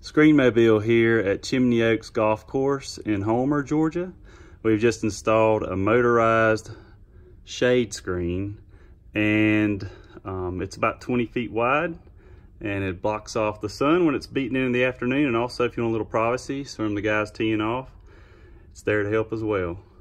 Screenmobile here at Chimney Oaks Golf Course in Homer, Georgia. We've just installed a motorized shade screen, and it's about 20 feet wide, and it blocks off the sun when it's beating in the afternoon, and also if you want a little privacy from the guys teeing off, it's there to help as well.